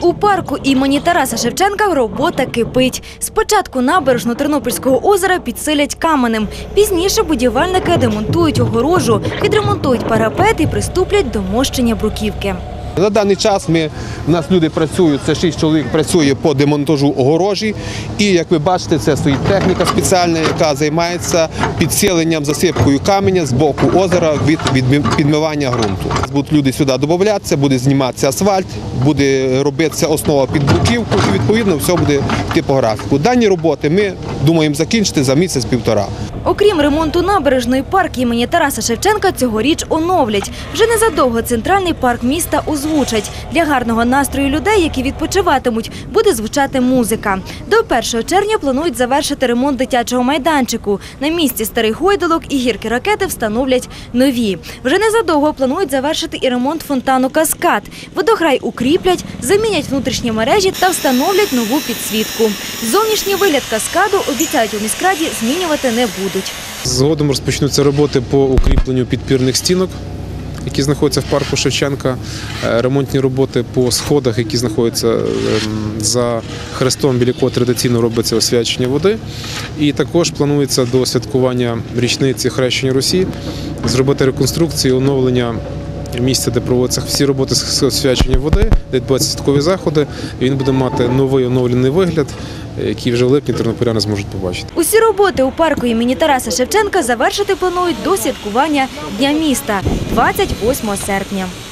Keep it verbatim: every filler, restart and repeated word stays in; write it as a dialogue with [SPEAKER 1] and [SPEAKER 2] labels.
[SPEAKER 1] У парку імені Тараса Шевченка робота кипить. Спочатку набережну Тернопільського озера підсилять каменем. Пізніше будівельники демонтують огорожу, відремонтують парапет і приступлять до мощення бруківки.
[SPEAKER 2] На даний час ми, у нас люди працюють, це шість чоловік працює по демонтажу огорожі. І, як ви бачите, це стоїть техніка спеціальна, яка займається підсиленням, засипкою каменя з боку озера від, від підмивання ґрунту. Будуть люди сюди додатися, буде зніматися асфальт, буде робитися основа під бруківку і, відповідно, все буде йти по графіку. Дані роботи ми думаємо закінчити за місяць-півтора.
[SPEAKER 1] Окрім ремонту набережної, парк імені Тараса Шевченка цьогоріч оновлять. Вже незадовго центральний парк міста озвучать. Для гарного настрою людей, які відпочиватимуть, буде звучати музика. До першого червня планують завершити ремонт дитячого майданчику. На місці старих гойдалок і гірки-ракети встановлять нові. Вже незадовго планують завершити і ремонт фонтану «Каскад». Водограй укріплять, замінять внутрішні мережі та встановлять нову підсвітку. Зовнішній вигляд «Каскаду», обіцяють у міськраді, змінювати не будуть.
[SPEAKER 3] Згодом розпочнуться роботи по укріпленню підпірних стінок, які знаходяться в парку Шевченка, ремонтні роботи по сходах, які знаходяться за хрестом, біля якого традиційно робиться освячення води. І також планується до святкування річниці Хрещення Русі зробити реконструкцію, оновлення місця, де проводяться всі роботи з освячення води, де відбуваються святкові заходи. Він буде мати новий оновлений вигляд, який вже в липні тернополяни зможуть побачити.
[SPEAKER 1] Усі роботи у парку імені Тараса Шевченка завершити планують до святкування Дня міста – двадцять восьмого серпня.